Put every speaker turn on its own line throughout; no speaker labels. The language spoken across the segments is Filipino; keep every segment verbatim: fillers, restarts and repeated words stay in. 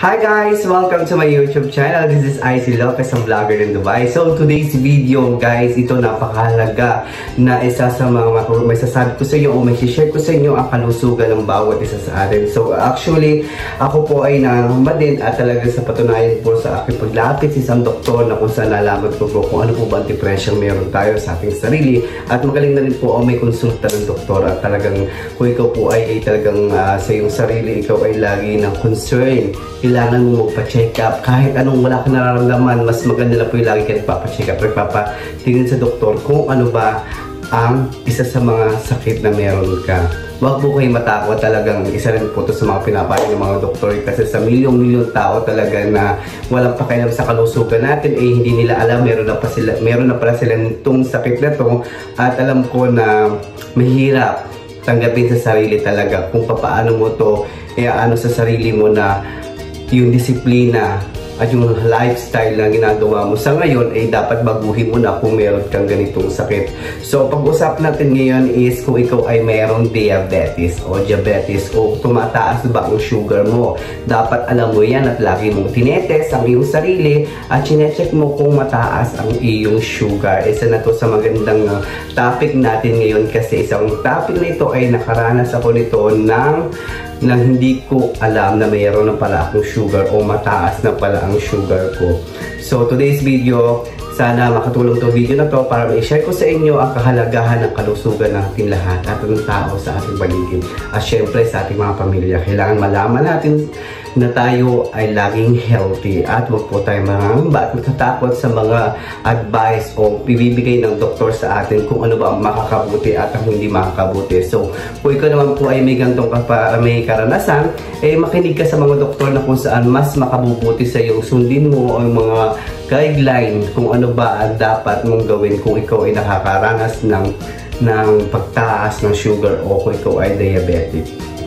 Hi guys! Welcome to my YouTube channel. This is Icy Lopez, a vlogger in Dubai. So today's video guys, ito napakahalaga na isa sa mga may sasabi ko sa inyo o may share ko sa inyo ang kalusugan ng bawat isa sa atin. So actually, ako po ay nangamba din at talaga sa patunayan po sa aking paglapit sa isang doktor na kung saan nalaman ko po kung ano po ba ang diferensyang meron tayo sa ating sarili. At magaling na rin po o may konsulta ng doktor at talagang kung ikaw po ay, ay talagang uh, sa iyong sarili, ikaw ay lagi ng concern. Kailangan mo magpa-check up. Kahit anong wala ka nararamdaman, mas maganda na po yung lagi ka nagpapa-check up. Nagpapatingin sa doktor kung ano ba ang isa sa mga sakit na meron ka. Huwag po kayo matakot. Talagang isa rin po ito sa mga pinapayo ng mga doktor. Kasi sa milyong-milyong tao talaga na walang pakialam sa kalusugan natin, eh hindi nila alam, meron na, pa sila, meron na pala sila nitong sakit na to. At alam ko na mahirap tanggapin sa sarili talaga kung paano mo to, eh ano sa sarili mo na yung disiplina at yung lifestyle na ginagawa mo sa ngayon ay dapat baguhin mo na kung meron kang ganitong sakit. So pag-usap natin ngayon is kung ikaw ay mayroong diabetes o diabetes o tumataas ba ang sugar mo. Dapat alam mo yan at lagi mong tinetest ang iyong sarili at chinecheck mo kung mataas ang iyong sugar. Isa na to sa magandang uh, topic natin ngayon kasi isang topic na ito ay nakaranas ako nito ng na hindi ko alam na mayroon na pala akong sugar o mataas na pala ang sugar ko. So today's video, sana makatulong to video na to para ma-share ko sa inyo ang kahalagahan ng kalusugan ng ating lahat at ng tao sa ating paligid. At syempre sa ating mga pamilya, kailangan malaman natin na tayo ay laging healthy at huwag po tayo mangamba at matatakot sa mga advice o ibibigay ng doktor sa atin kung ano ba ang makakabuti at ang hindi makakabuti. So kung ikaw naman po ay may gantong may karanasan, eh makinig ka sa mga doktor na kung saan mas makabubuti sa iyo. Sundin mo ang mga guideline kung ano ba ang dapat mong gawin kung ikaw ay nakakaranas ng, ng pagtaas ng sugar o kung ikaw ay diabetic.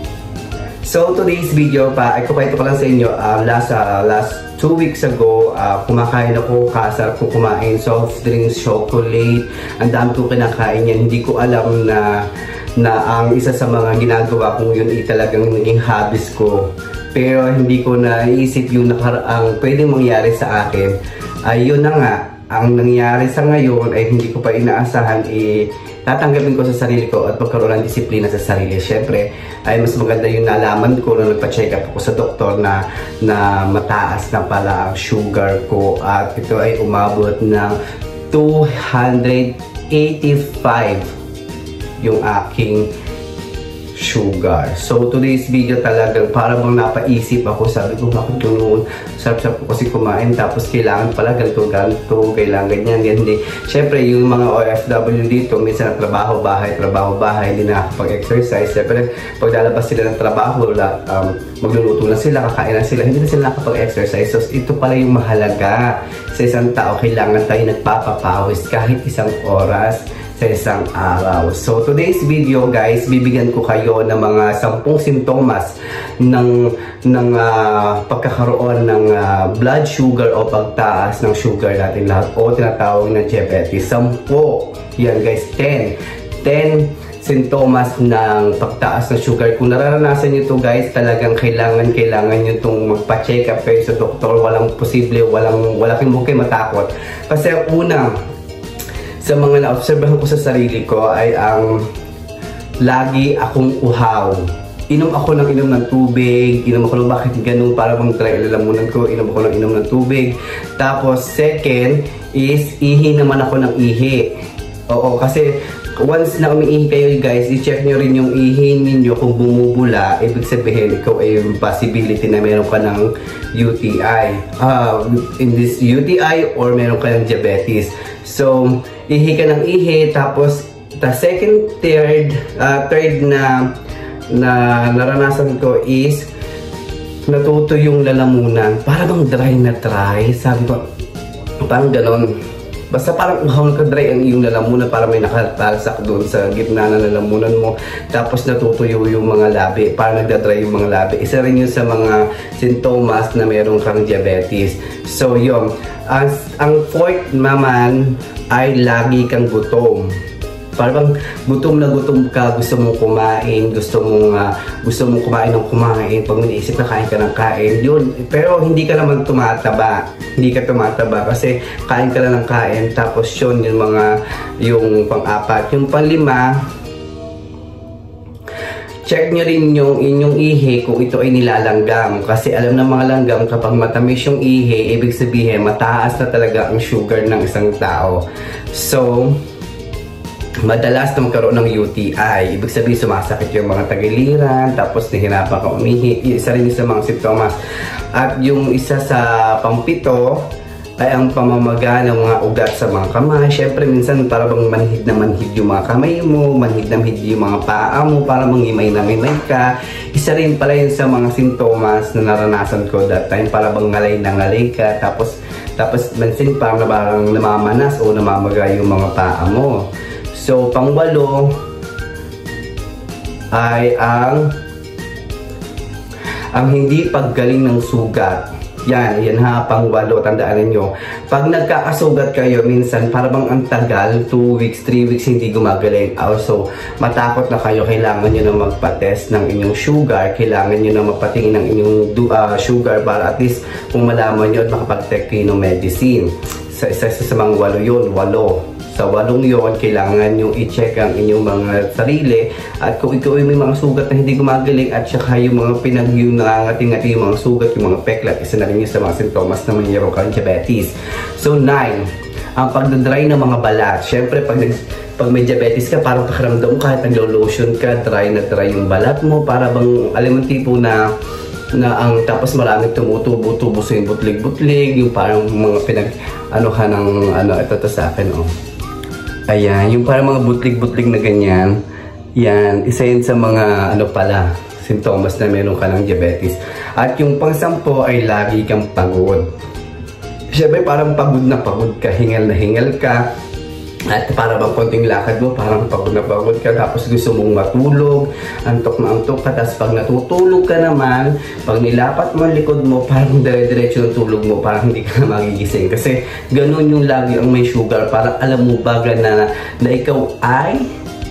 So today's video pa, ay kupayto ko lang sa inyo, uh, last, uh, last two weeks ago, uh, kumakain ako, kasarap ko kumain, soft drinks, chocolate, ang dami kong kinakain yan. Hindi ko alam na, na ang isa sa mga ginagawa kong yun ay talagang naging hobbies ko. Pero hindi ko naisip yung nakaraang pwedeng mangyari sa akin. Ay yun na nga, ang nangyari sa ngayon ay hindi ko pa inaasahan, eh, tatanggapin ko sa sarili ko at magkaroon ng disiplina sa sarili. Siyempre, ay mas maganda yung nalaman ko na nagpa-check up ako sa doktor na, na mataas na pala ang sugar ko at ito ay umabot ng two eighty-five yung aking sugar. So today's video talagang parang bang napaisip ako, sabi ko bakit noon sarap-sarap ko kasi kumain tapos kailangan pala ganito, ganito, kailangan ganyan, ganyan. Hindi. Siyempre yung mga O F W dito minsan trabaho, bahay, trabaho, bahay, hindi nakakapag-exercise. Siyempre pag lalabas sila ng trabaho, um, magluluto na sila, kakain na sila, hindi na sila nakapag-exercise. So ito pala yung mahalaga sa isang tao, kailangan tayo nagpapapawis kahit isang oras sa isang araw. So today's video guys, bibigyan ko kayo ng mga sampung sintomas ng ng uh, pagkakaroon ng uh, blood sugar o pagtaas ng sugar natin lahat o tinatawag na diabetes. Sampo. Yan guys, ten. ten sintomas ng pagtaas ng sugar. Kung nararanasan nyo ito guys, talagang kailangan kailangan nyo itong magpa-check up kayo sa doktor. Walang posible, walang wala kayong kayo matakot. Kasi ang unang sa mga na-obserbahan ko sa sarili ko ay ang lagi akong uhaw. Inom ako ng inom ng tubig, inom ako ng bakit ganun para bang try lalamunan ko, inom ako ng inom ng tubig. Tapos second is ihi naman ako ng ihi. Oo, kasi once na umiihi kayo guys, i-check nyo rin yung ihi ninyo kung bumubula, ibig sabihin ikaw ay yung possibility na meron ka ng U T I. Uh, in this U T I or meron ka ng diabetes. So, ihi ka ng ihi, tapos the second, third, uh, third na na naranasan ko is natuto yung lalamunan. Parang dry na dry. Sabi ko, parang ganon. Basta parang uhaw ka dry ang iyong lalamunan para may nakatalsak doon sa gitna ng lalamunan mo. Tapos natutuyo yung mga labi. Parang nagdadry yung mga labi. Isa rin yun sa mga sintomas na meron kang diabetes. So yun. Ang, ang fourth naman ay lagi kang gutom. Parang gutom na gutom ka, gusto mong kumain, gusto mong uh, gusto mong kumain ng kumain, pag iniisip na kain ka ng kain, yun. Pero hindi ka naman tumataba, hindi ka tumataba kasi kain ka lang ng kain, tapos yun, yung mga, yung pang-apat. Yung pang-lima, check nyo rin yung inyong ihi kung ito ay nilalanggam. Kasi alam ng mga langgam, kapag matamis yung ihi, ibig sabihin, mataas na talaga ang sugar ng isang tao. So, madalas na magkaroon ng U T I. Ibig sabihin, sumasakit yung mga tagiliran, tapos nahihirapan ka umihi. Isa rin sa mga simptomas. At yung isa sa pampito ay ang pamamaga ng mga ugat sa mga kamay. Siyempre, minsan para bang manhid na manhid yung mga kamay mo, manhid na manhid yung mga paa mo, para mangimay na ngimay ka. Isa rin pala yun sa mga sintomas na naranasan ko that time, para bang ngalay na ngalay ka, tapos, tapos minsan parang parang namamanas o namamaga yung mga paa mo. So, pangwalo ay ang ang hindi paggaling ng sugat. Yan, yan ha, pangwalo, tandaan niyo. Pag nagkakasugat kayo, minsan parang ang tagal, two weeks, three weeks, hindi gumagaling. Also, matakot na kayo, kailangan nyo na magpa-test ng inyong sugar, kailangan nyo na magpatingin ng inyong uh, sugar para at least kung malaman nyo at makapag-take kayo ng medicine. Sa isa sa mga walo yun, walo. Sa walong yon, kailangan nyo i-check ang inyong mga sarili, at kung ikaw ay may mga sugat na hindi gumagaling, at saka yung mga pinag-yung nangangating-ngati yung mga sugat, yung mga peklat, isa na rin yun sa mga sintomas na mayroon kang diabetes. So, nine, ang pagdadry ng mga balat. Syempre, pag, pag may diabetes ka, parang pakiramdam mo kahit naglo-lotion ka, dry na dry yung balat mo, para bang, alam mo tipo na na ang tapos maraming tumutubo-tubo sa yung butlig-butlig, yung parang mga pinag ano ka ng ano, ito to sa akin, oh. Ayan, yung parang mga butlig-butlig na ganyan. Yan, isa yun sa mga ano pala, sintomas na meron ka ng diabetes. At yung pang-sampo ay lagi kang pagod. Siyempre parang pagod na pagod ka, hingal na hingal ka. At para bang konting lakad mo, parang pagod na pagod ka, tapos gusto mong matulog, antok na antok ka, tapos pag natutulog ka naman, pag nilapat mo ang likod mo, parang dire-diretso ng tulog mo, parang hindi ka na magigising. Kasi ganun yung lagi ang may sugar, parang alam mo baga na, na ikaw ay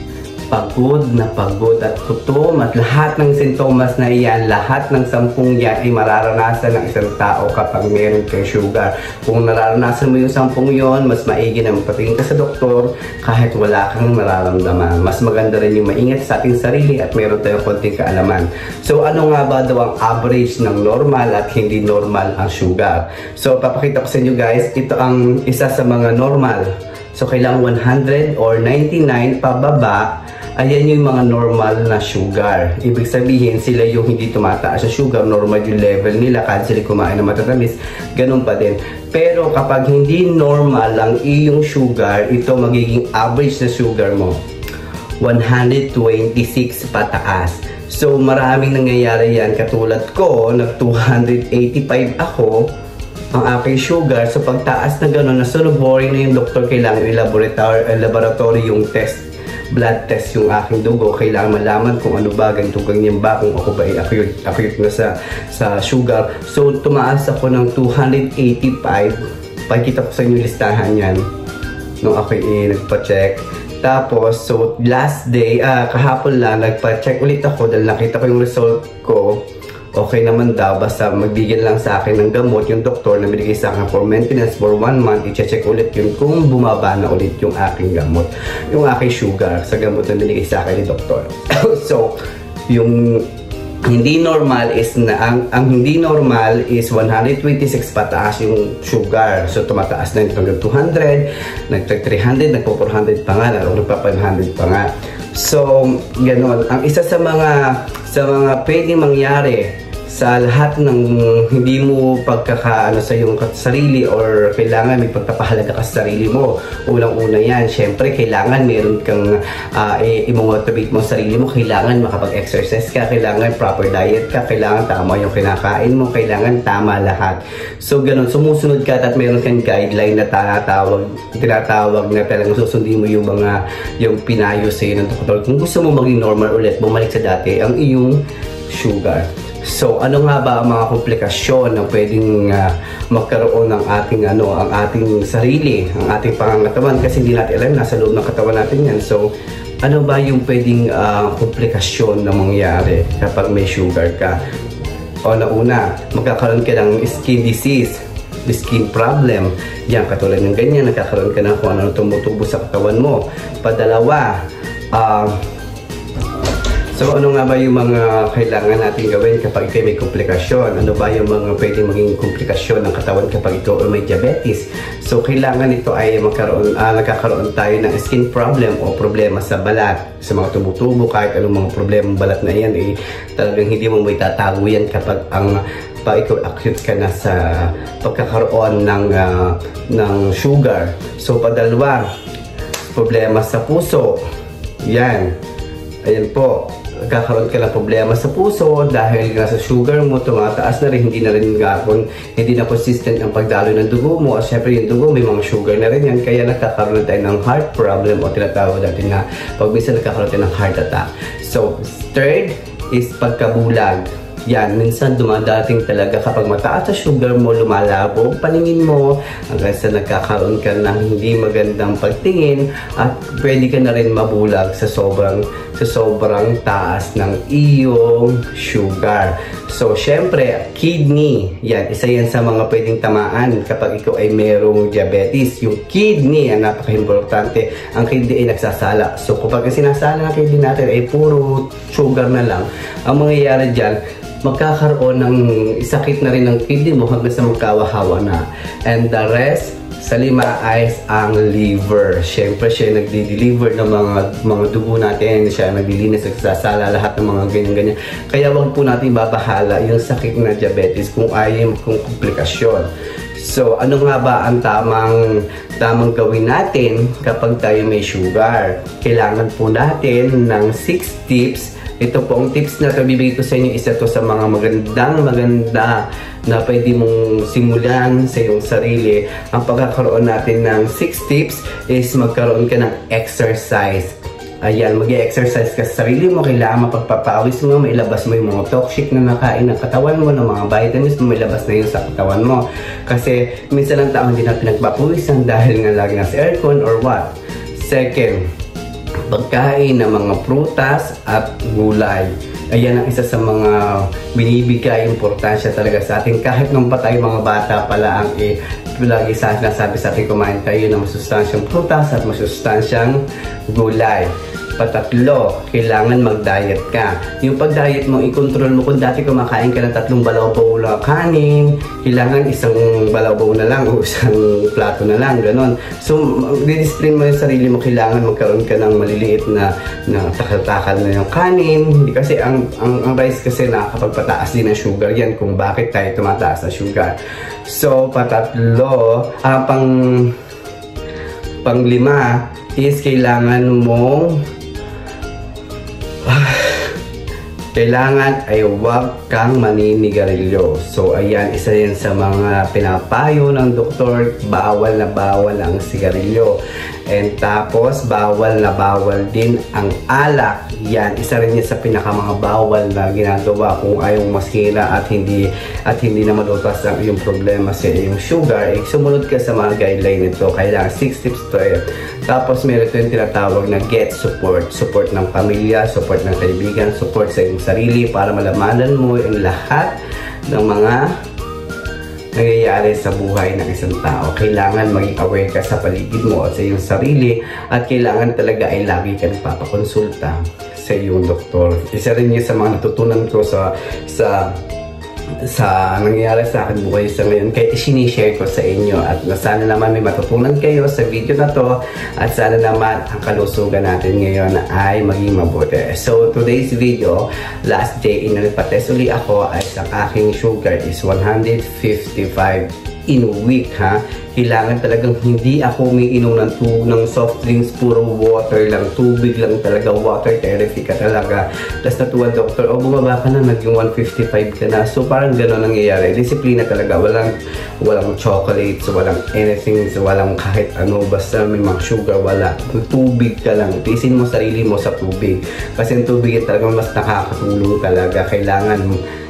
pagod na pagod at gutom, at lahat ng sintomas na iyan, lahat ng sampung yan ay mararanasan ng isang tao kapag meron kang sugar. Kung nararanasan mo yung sampung yon, mas maigi na magpatingin ka sa doktor kahit wala kang nararamdaman. Mas maganda rin yung maingat sa ating sarili at meron tayong konting kaalaman. So ano nga ba daw ang average ng normal at hindi normal ang sugar? So papakita ko sa inyo guys, ito ang isa sa mga normal. So kailangan one hundred or ninety-nine pababa. Ayan yung mga normal na sugar. Ibig sabihin, sila yung hindi tumataas sa sugar, normal yung level nila, kahit sila kumain na matatamis, ganun pa din. Pero kapag hindi normal ang iyong sugar, ito magiging average na sugar mo, one hundred twenty-six pataas. So maraming nangyayari yan, katulad ko, nag two hundred eighty-five ako, ang aking sugar. So pagtaas na gano'n, nasunod-boring na yung doktor, kailangan i-laboratory, laboratory yung test, blood test yung aking dugo, kailangan malaman kung ano ba, ganito ganyan ba, kung ako ba ay acute, acute na sa, sa sugar. So tumaas ako ng two hundred eighty-five, pagkita ko sa inyo listahan yan nung ako eh, nagpa-check. Tapos, so last day, ah, kahapon lang, nagpa-check ulit ako dahil nakita ko yung result ko. Okay naman daw, basta magbigyan lang sa akin ng gamot yung doktor na binigay sa akin for maintenance for one month. I-check ulit yun kung bumaba na ulit yung aking gamot, yung aking sugar sa gamot na binigay sa akin ni doktor. So, yung hindi normal is na, ang, ang hindi normal is one hundred twenty-six pataas yung sugar. So, tumataas na yung hanggang two hundred, nag-three hundred, nagpo-four hundred pa nga, nagpa-five hundred pa nga. So, gano'n. Ang isa sa mga sa mga pwedeng mangyari sa lahat ng hindi mo pagkakaano sa iyong sarili or kailangan may pagpapahalaga ka sa sarili mo. Unang-una yan, syempre kailangan meron kang uh, i-motivate mo sa sarili mo, kailangan makapag-exercise ka, kailangan proper diet ka, kailangan tama yung kinakain mo, kailangan tama lahat. So ganun, sumusunod ka at meron kang guideline na tinatawag, tinatawag na talagang susundin mo yung mga yung pinayo sa iyo ng doktor. Kung gusto mo maging normal ulit, bumalik sa dati ang iyong sugar. So, ano nga ba ang mga komplikasyon na pwedeng uh, magkaroon ng ating ano, ang ating sarili, ang ating pangangatawan, kasi hindi natin alam, nasa loob ng katawan natin yan. So, ano ba yung pwedeng uh, komplikasyon na mangyari kapag may sugar ka? O na una, magkakaroon ka ng skin disease, skin problem. Yan, katulad ng ganyan, nagkakaroon ka ng kung ano tumutubo sa katawan mo. Padalawa, ah, uh, so, ano nga ba yung mga kailangan natin gawin kapag ikaw may komplikasyon? Ano ba yung mga pwedeng maging komplikasyon ng katawan kapag ikaw may diabetes? So, kailangan ito ay magkaroon, uh, nagkakaroon tayo ng skin problem o problema sa balat. Sa mga tumutubo, kahit anong mga problema balat na yan, eh, talagang hindi mo may tatago yan kapag ang pa ikaw acute ka na sa pagkakaroon ng, uh, ng sugar. So, padalwa, problema sa puso. Yan. Ayan po. Nagkakaroon ka ng problema sa puso dahil nga sa sugar mo, tumataas na rin, hindi na rin gapon, hindi na consistent ang pagdaloy ng dugo mo. At syempre yung dugo, may mga sugar na rin yan, kaya nagkakaroon tayo ng heart problem o tinatawag natin na pag minsan nagkakaroon tayo ng heart attack. So, third is pagkabulag. Yan, minsan dumadating talaga kapag mataas sa sugar mo, lumalabo ang paningin mo, hanggang sa nagkakaroon ka ng hindi magandang pagtingin at pwede ka na rin mabulag sa sobrang sa sobrang taas ng iyong sugar. So, syempre, kidney, yan, isa yan sa mga pwedeng tamaan kapag ikaw ay merong diabetes. Yung kidney, ang napaka-importante, ang kidney ay nagsasala. So, kapag sinasala ng kidney natin ay puro sugar na lang, ang mangyayari dyan, magkakaroon ng sakit na rin ng kidney mo hanggang sa magkawahawa na. And the rest, sa lima ay ang liver. Siyempre, siya nagdi-deliver ng mga mga dugo natin. Siya naglilinis, nagsasala lahat ng mga ganyan-ganyan. Kaya wag po natin babahala yung sakit na diabetes kung ayaw kung komplikasyon. So, ano nga ba ang tamang tamang gawin natin kapag tayo may sugar? Kailangan po natin ng six tips. Ito po ang tips na ito, bibigay ko sa inyo, isa to sa mga magandang maganda na pwede mong simulan sa iyong sarili. Ang pagkakaroon natin ng six tips is magkaroon ka ng exercise. Ayan, mag-exercise ka sa sarili mo, kailangan mapagpapawis mo, mailabas mo yung mga toxic na nakain ng katawan mo, ng mga vitamins mo, mailabas na yun sa katawan mo. Kasi minsan ang tao hindi na pinagpapawisan dahil nga lagi nasa aircon or what. Second, pagkain ng mga prutas at gulay. Ayan ang isa sa mga binibigay importansya talaga sa atin. Kahit nung pa tayo mga bata pala ang eh, lagi sa sinasabi sa atin kumain tayo ng masustansyang prutas at masustansyang gulay. Patatlo, kailangan mag-diet ka. Yung pag-diet mo, i-control mo kung dati kumakain ka ng tatlong balaw-baw na kanin, kailangan isang balaw-baw na lang o isang plato na lang, ganon. So, didiscipline mo yung sarili mo, kailangan magkaroon ka ng maliliit na, na takal-takal na yung kanin. Kasi ang, ang, ang rice kasi nakakapagpataas din ng sugar yan kung bakit tayo tumataas ng sugar. So, patatlo, ah, pang panglima is kailangan mong kailangan ay huwag kang maninigarilyo. So, ayan, isa yan sa mga pinapayo ng doktor, bawal na bawal ang sigarilyo. And tapos, bawal na bawal din ang alak. Yan, isa rin yan sa pinakamanga bawal na ginagawa kung ayaw masira at hindi at hindi na malutas ang iyong problema sa iyong sugar. Eh, sumunod ka sa mga guideline nito. Kailangan six tips to eh. Tapos, meron ito yung tinatawag na get support. Support ng pamilya, support ng kaibigan, support sa iyong sarili para malamanan mo ang lahat ng mga nangyayari sa buhay ng isang tao. Kailangan maging aware ka sa paligid mo at sa iyong sarili at kailangan talaga ay lagi ka nagpapakonsulta sa iyong doktor. Isa rin yun sa mga natutunan ko sa sa sa nangyayari sa akin buhay sa ngayon, kaya sinishare ko sa inyo at sana naman may matutunan kayo sa video na to at sana naman ang kalusugan natin ngayon ay maging mabuti. So today's video, last day in nagpa-test uli ako ay ang aking sugar is one hundred fifty-five in a week ha. Kailangan talagang hindi ako umiinom ng, ng soft drinks, puro water lang, tubig lang talaga, water therapy ka talaga. Tapos natuwa doktor, o oh, bumaba ka na, naging one fifty-five ka na. So parang gano'n nangyayari. Disiplina talaga, walang, walang chocolates, walang anything, walang kahit ano, basta may mga sugar, wala. Tubig ka lang, tisin mo sarili mo sa tubig. Kasi yung tubig talaga mas nakakatulong talaga. Kailangan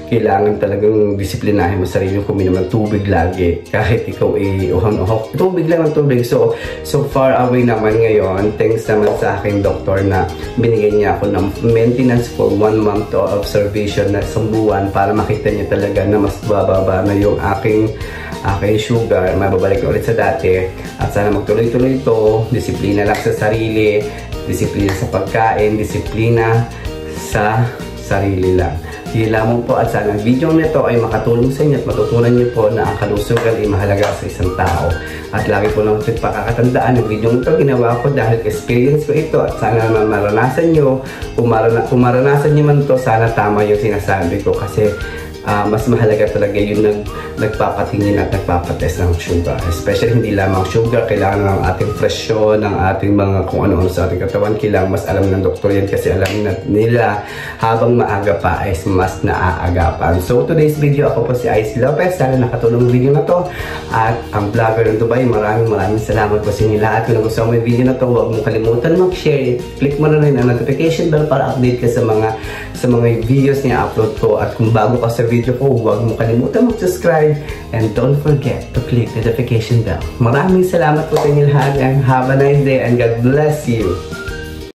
kailangan talagang disiplinahin mo sarili kung uminom ng tubig lagi. Kahit ikaw ay uhang-uhok, tubig lang ang tubig. So, so far away naman ngayon, thanks naman sa aking doktor na binigyan niya ako ng maintenance for one month to observation na isang buwan para makita niya talaga na mas bababa na yung aking aking sugar, mababalik ulit sa dati. At sana magtuloy-tuloy ito, disiplina lang sa sarili, disiplina sa pagkain, disiplina sa sarili lang. Yun lamang po, at sana ang video nito ay makatulong sa inyo at matutunan niyo po na ang kalusugan ay mahalaga sa isang tao. At lagi po lang pakakatandaan ng video nito ginawa ko dahil experience ko ito, at sana naman maranasan niyo. Kung, marana, kung maranasan niyo man ito, sana tama yung sinasabi ko, kasi Uh, mas mahalaga talaga yung nag, nagpapatingin at nagpapatest ng sugar. Especially hindi lamang sugar, kailangan ng ating presyon, ng ating mga kung ano-ano sa ating katawan. Kailangan mas alam ng doktor yan, kasi alam na nila habang maaga pa ay mas naaagapan. So today's video, ako po si Icy Lopez. Sana nakatulong ang video na to. At ang vlogger ng Dubai, maraming maraming salamat po sa inyo lahat. Kung nagustuhan mo yung video na to, huwag mong kalimutan mag-share. Click mo na rin ang notification bell para update ka sa mga sa mga videos na upload ko. At kung bago ka sa video video ko, huwag mo kalimutan mag-subscribe and don't forget to click the notification bell. Maraming salamat po sa inyo lahat and have a nice day and God bless you.